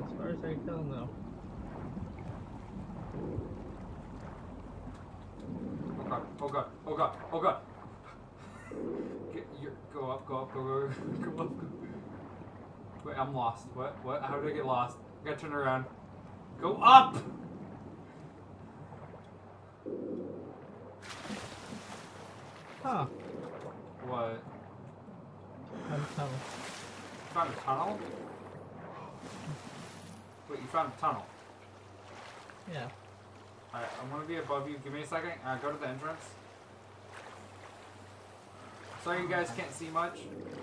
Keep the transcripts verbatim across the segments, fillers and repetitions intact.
As far as I can tell, no. Oh god, oh god, oh god, oh god. Get your, go up, go up, go, go, go, go up. Go. Wait, I'm lost. What? What? How did I get lost? I gotta turn around. Go up! Huh. What? I'm tunnel. You found a tunnel? Wait, you found a tunnel? Yeah. Alright, I'm gonna be above you. Give me a second. Uh, go to the entrance. Sorry you guys can't see much.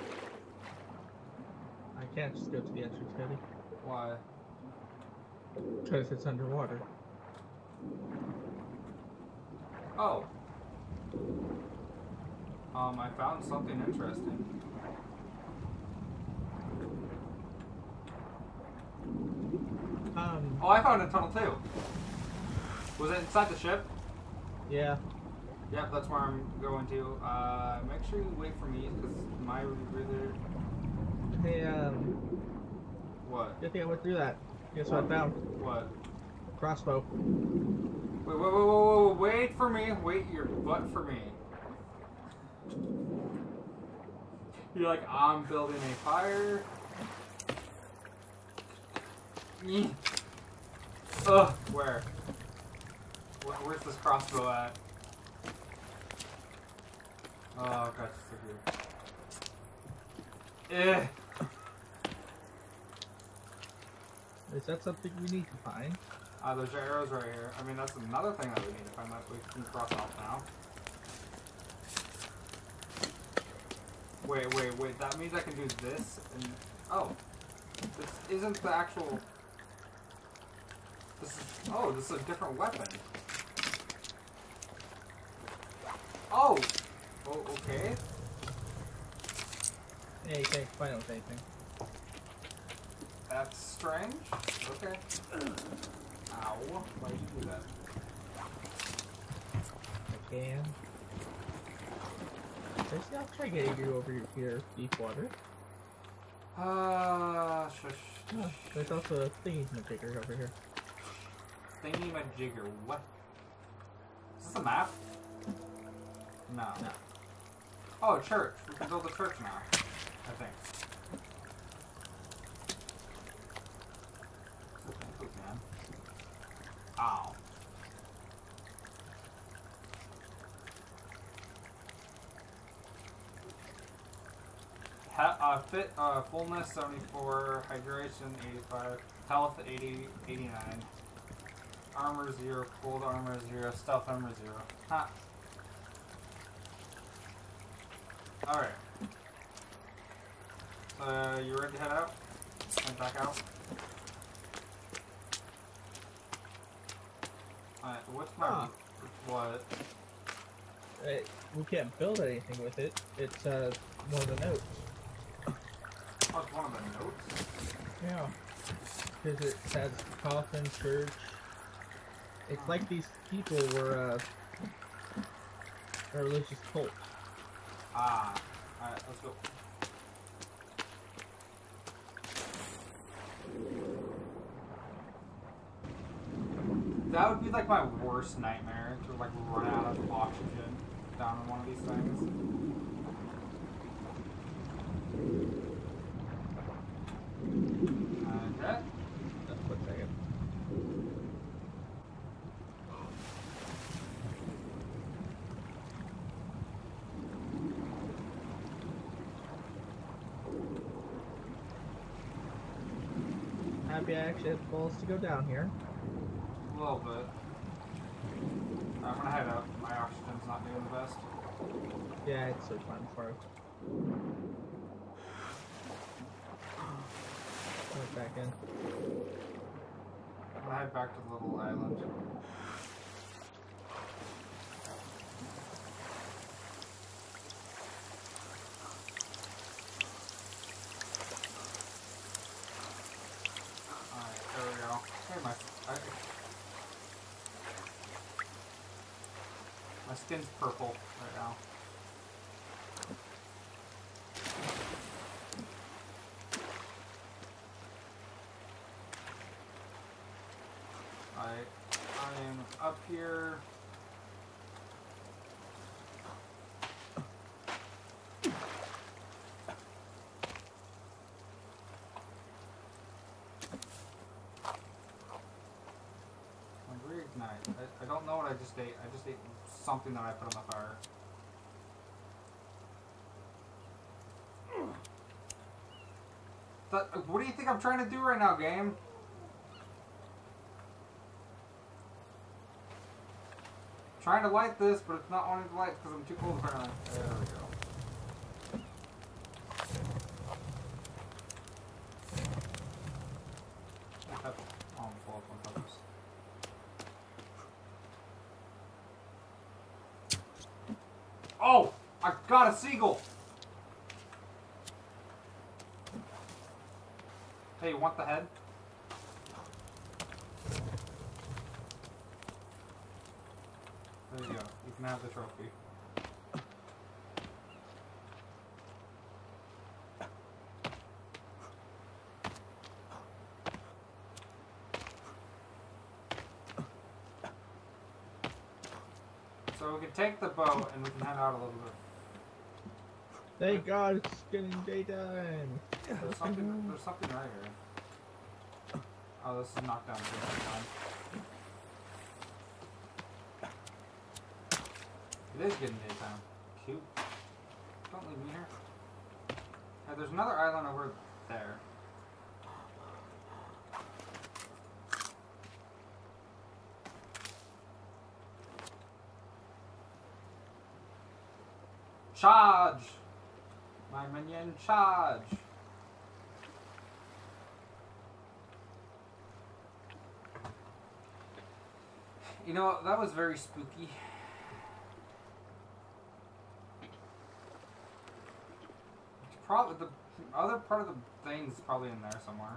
I can't just go to the entrance, Cody. Why? Because it's underwater. Oh. Um, I found something interesting. Um. Oh, I found a tunnel too. Was it inside the ship? Yeah. Yep, that's where I'm going to. Uh, make sure you wait for me, because my reader... Hey, um. What? Good thing I went through that. Guess what I found? What? Crossbow. Wait, wait, wait, wait, wait, wait for me. Wait your butt for me. You're like, I'm building a fire. Ugh, where? Where? Where's this crossbow at? Oh, God, it's here. Eh. Is that something we need to find? Uh, there's your arrows right here. I mean, that's another thing that we need to find that we can cross off now. Wait, wait, wait. That means I can do this and... Oh. This isn't the actual... This is... Oh, this is a different weapon. Oh! Oh, okay. Yeah, you can't find it with anything. That's strange. Okay. Ow. Why did you do that? I can. Actually, I'll try getting you over here, deep water. Uh, shush. Oh, there's also a thingy-majigger over here. Thingy-majigger. What? Is this a map? No. No. Oh, a church. We can build a church now. I think. Man. Ow. Ha uh, fit, uh, fullness seventy-four, hydration eighty-five, health eighty, eighty-nine, armor zero, cold armor zero, stealth armor zero. Ha. Alright. Uh, you ready to head out? Head back out? Alright, what's my... Huh. What? It, we can't build anything with it. It's uh, one of the notes. Oh, it's one of the notes? Yeah. Because it says coffin, church. It's like these people were uh, a religious cult. Ah. Alright, let's go. That would be like my worst nightmare, to like run out of oxygen down in one of these things. Okay. Just one second. Happy I actually had the balls to go down here. A little bit. I'm gonna head out. My oxygen's not doing the best. Yeah, it's so fun for it. Put back in. I'm gonna head back to the little island. Alright, there we go. Hey, my... I, my skin's purple right now. here. Reignite. I, I don't know what I just ate. I just ate something that I put on the fire. That, what do you think I'm trying to do right now, game? Trying to light this, but it's not wanting to light because I'm too cold apparently. There we go. Oh, I'm full up on peppers. Oh! I got a seagull! Hey, you want the head? There you go. You can have the trophy. So we can take the boat and we can head out a little bit. Thank God it's getting daytime. There's something, there's something right here. Oh, this is knocked down too. It is getting daytime. Cute. Don't leave me here. Hey, there's another island over there. Charge! My minion, charge! You know, that was very spooky. It's probably the other part of the thing is probably in there somewhere.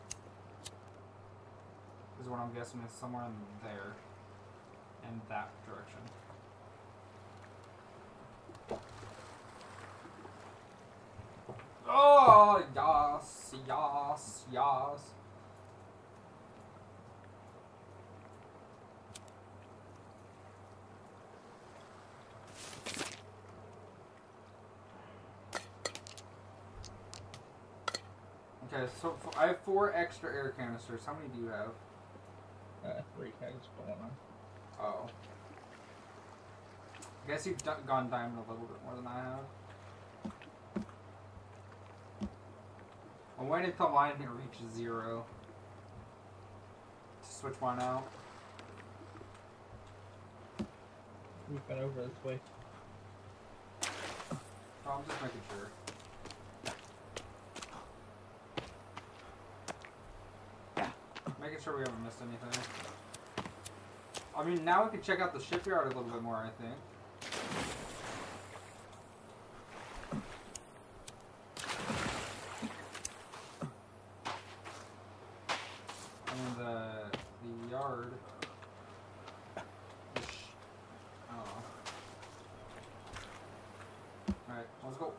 Is what I'm guessing is somewhere in there. In that direction. Oh, yes, yes, yes. Okay, so f I have four extra air canisters. How many do you have? Uh, three tags going on. Oh. I guess you've d gone diamond a little bit more than I have. I'm waiting until mine reaches zero to switch one out. We've been over this way. Oh, I'm just making sure. Making sure we haven't missed anything. I mean, now we can check out the shipyard a little bit more, I think. And the, the yard. The sh oh. Alright, let's go.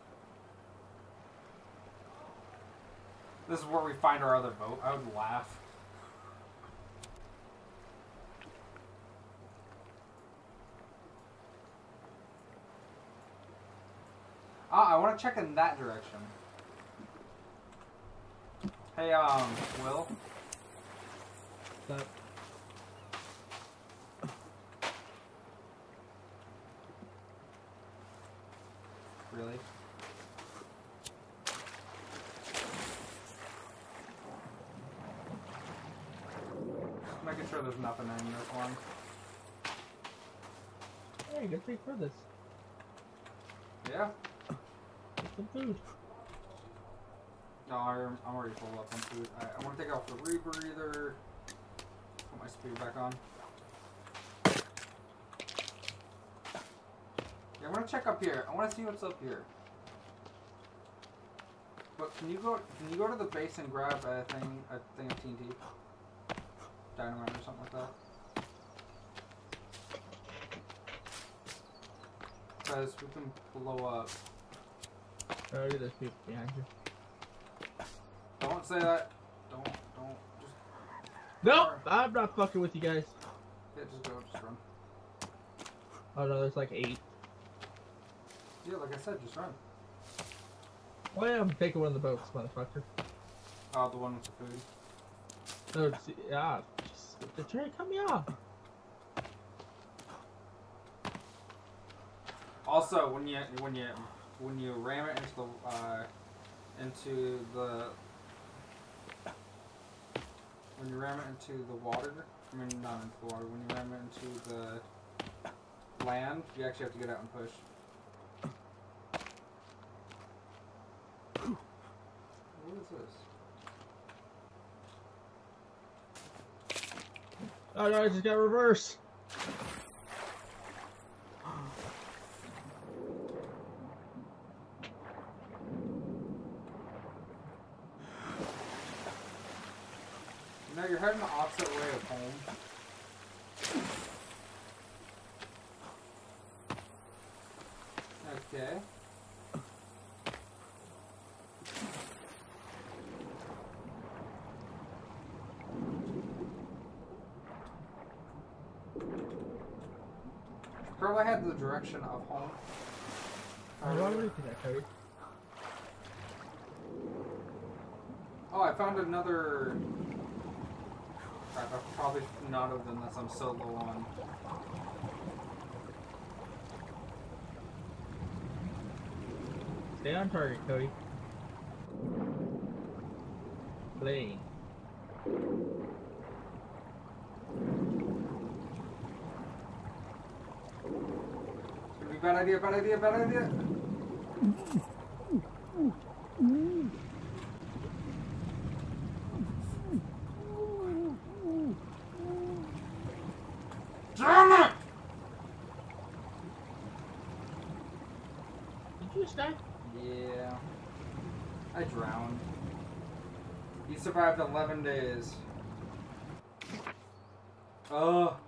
This is where we find our other boat. I would laugh. Ah, I want to check in that direction. Hey, um, Will? What's up? Really? Just making sure there's nothing in this one. Hey, good thing for this. Yeah? Get some food. No, I'm, I'm already full up on food. I, I want to take off the rebreather. Put my speed back on. Yeah, I want to check up here. I want to see what's up here. But can you go? Can you go to the base and grab a thing, a thing of T N T, dynamite or something like that? Because we can blow up. Oh, look at those people behind you. Don't say that. Don't. Don't. Just. Nope, I'm not fucking with you guys. Yeah, just go, just run. Oh no, there's like eight. Yeah, like I said, just run. Oh yeah, I'm taking one of the boats, motherfucker. Oh, the one with the food. No, it's, yeah, just, they're trying to cut me off. Also, when you when you when you ram it into the uh, into the when you ram it into the water, I mean not into the water. When you ram it into the land, you actually have to get out and push. What is this? Oh no, I just got reverse. No, you're heading the opposite way of home. Okay. Probably had the direction of home. Oh, why would I do that, Cody? Oh, I found another. Crap, I probably should not have done this. I'm so low on. Stay on target, Cody. Lane. Could be bad idea, bad idea, bad idea. Damn it! Did you just die? Yeah. I drowned. You survived eleven days. Oh.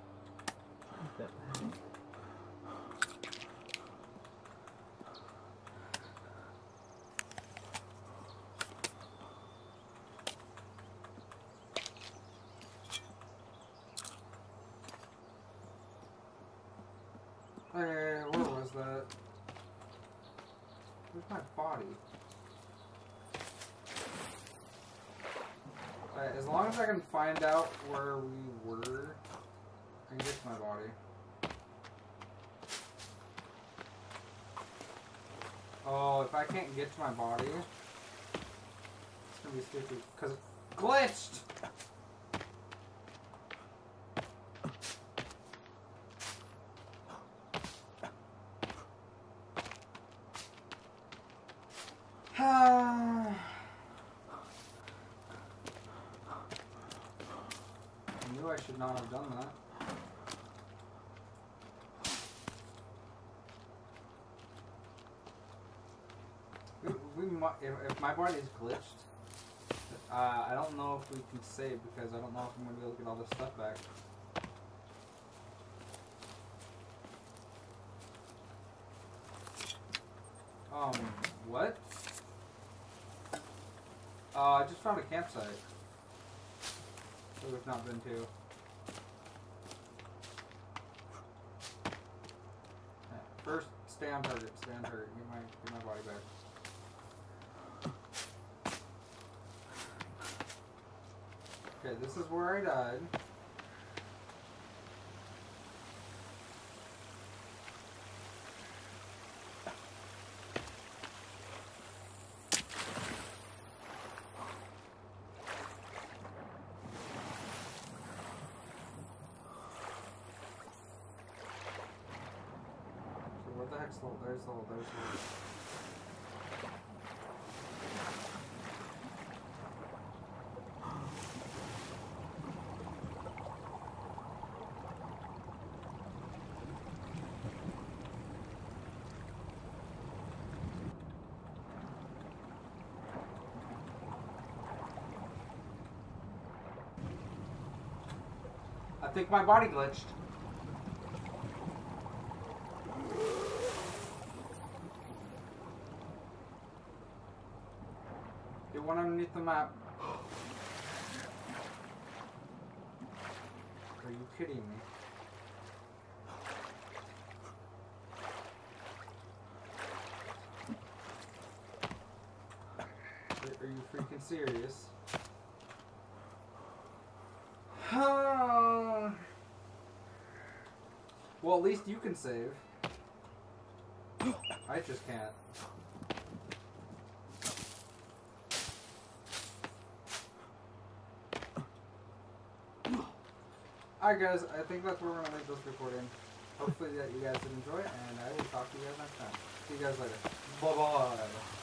Hey, where was that? Where's my body? Alright, as long as I can find out where we were, I can get to my body. Oh, if I can't get to my body, it's gonna be stupid, because it's glitched! I knew I should not have done that. We, we might, if, if my body is glitched, uh, I don't know if we can save because I don't know if I'm going to be able to get all this stuff back. Um, what? Uh, I just found a campsite that we've not been to. First, stay on target, stay on target, get my, get my body back. Okay, this is where I died. What the heck's the hole? There's the hole, there's the hole. I think my body glitched. Get one underneath the map. Are you kidding me? fucking serious. Well, at least you can save. I just can't. Alright guys, I think that's where we're going to leave this recording. Hopefully that you guys did enjoy it, and I will talk to you guys next time. See you guys later. Bye-bye.